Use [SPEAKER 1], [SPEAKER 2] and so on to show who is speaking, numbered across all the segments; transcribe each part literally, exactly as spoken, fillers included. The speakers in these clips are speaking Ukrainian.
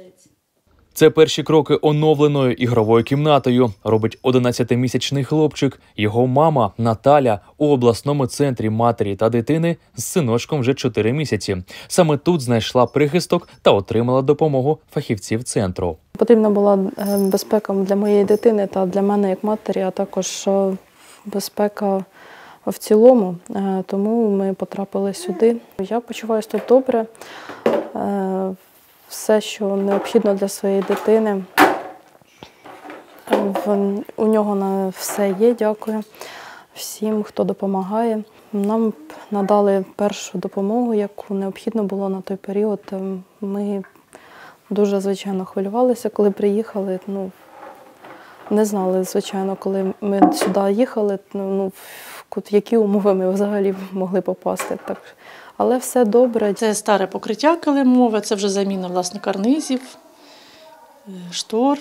[SPEAKER 1] Це перші кроки оновленою ігровою кімнатою робить одинадцятимісячний хлопчик. Його мама Наталя у обласному центрі матері та дитини з синочком вже чотири місяці. Саме тут знайшла прихисток та отримала допомогу фахівців центру.
[SPEAKER 2] Потрібна була безпека для моєї дитини та для мене як матері, а також безпека в цілому, тому ми потрапили сюди. Я почуваюся тут добре. Все, що необхідно для своєї дитини, у нього на все є, дякую всім, хто допомагає. Нам надали першу допомогу, яку необхідно було на той період. Ми дуже, звичайно, хвилювалися, коли приїхали. Ну, не знали, звичайно, коли ми сюди їхали, ну, в які умови ми взагалі могли попасти. Так. Але все добре.
[SPEAKER 3] Це старе покриття килимове, це вже заміна, власне, карнизів, штор,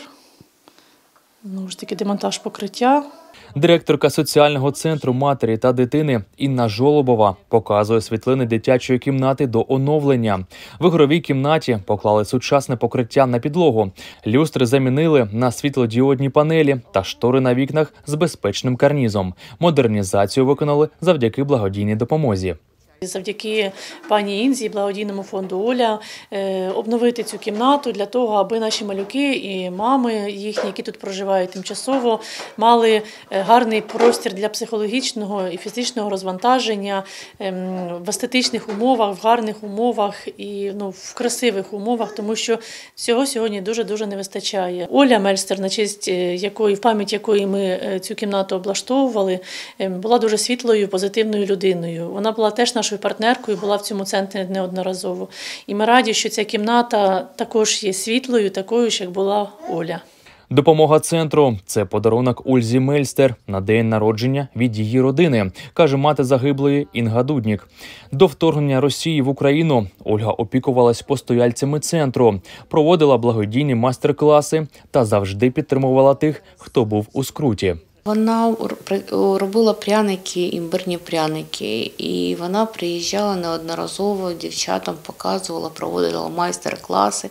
[SPEAKER 3] ну ж таки демонтаж покриття.
[SPEAKER 1] Директорка соціального центру матері та дитини Інна Жолобова показує світлини дитячої кімнати до оновлення. В ігровій кімнаті поклали сучасне покриття на підлогу. Люстри замінили на світлодіодні панелі та штори на вікнах з безпечним карнізом. Модернізацію виконали завдяки благодійній допомозі.
[SPEAKER 3] Завдяки пані Інзі, благодійному фонду «Оля» обновити цю кімнату для того, аби наші малюки і мами їхні, які тут проживають тимчасово, мали гарний простір для психологічного і фізичного розвантаження в естетичних умовах, в гарних умовах і ну, в красивих умовах, тому що цього сьогодні дуже-дуже не вистачає. Оля Мельстер, на честь якої, в пам'ять якої ми цю кімнату облаштовували, була дуже світлою, позитивною людиною. Вона була теж нашою партнеркою, була в цьому центрі неодноразово. І ми раді, що ця кімната також є світлою, такою ж, як була Оля.
[SPEAKER 1] Допомога центру – це подарунок Ользі Мельстер на день народження від її родини, каже мати загиблої Інга Дуднік. До вторгнення Росії в Україну Ольга опікувалась постояльцями центру, проводила благодійні майстер-класи та завжди підтримувала тих, хто був у скруті.
[SPEAKER 4] Вона робила пряники, імбирні пряники, і вона приїжджала неодноразово, дівчатам показувала, проводила майстер-класи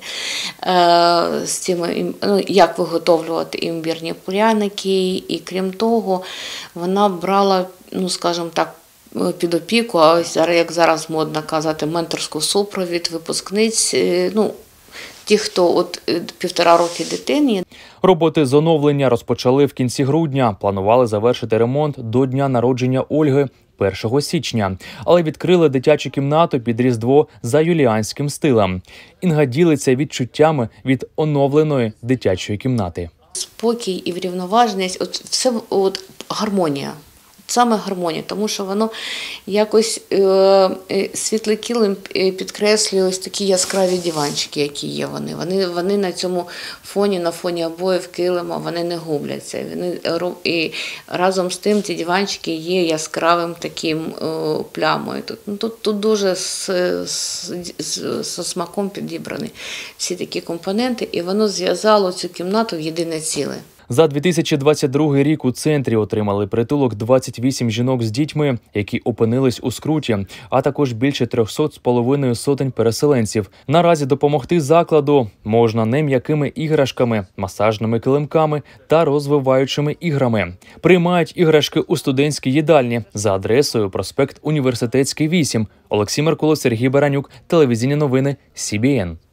[SPEAKER 4] з тими, ну, як виготовлювати імбирні пряники, і крім того, вона брала, ну, скажімо так, під опіку, а ось як зараз модно казати, менторську супровід випускниць, ну, ті, хто от півтора роки дитині.
[SPEAKER 1] Роботи з оновлення розпочали в кінці грудня. Планували завершити ремонт до дня народження Ольги першого січня. Але відкрили дитячу кімнату під Різдво за юліанським стилем. Інга ділиться відчуттями від оновленої дитячої кімнати.
[SPEAKER 4] Спокій і врівноваженість, от все от гармонія. Саме гармонія, тому що воно якось е, світлий килим підкреслює ось такі яскраві диванчики, які є вони. Вони, вони на цьому фоні, на фоні обоїв килима, вони не губляться. Вони, і разом з тим ці диванчики є яскравим таким е, плямою. Тут, ну, тут, тут дуже з, з, з, з смаком підібрані всі такі компоненти, і воно зв'язало цю кімнату в єдине ціле.
[SPEAKER 1] За дві тисячі двадцять другий рік у центрі отримали притулок двадцять вісім жінок з дітьми, які опинились у скруті, а також більше трьохсот з половиною сотень переселенців. Наразі допомогти закладу можна не м'якими іграшками, масажними килимками та розвиваючими іграми. Приймають іграшки у студентській їдальні за адресою проспект Університетський, вісім. Олексій Меркулов, Сергій Баранюк, телевізійні новини Сі Бі Ен.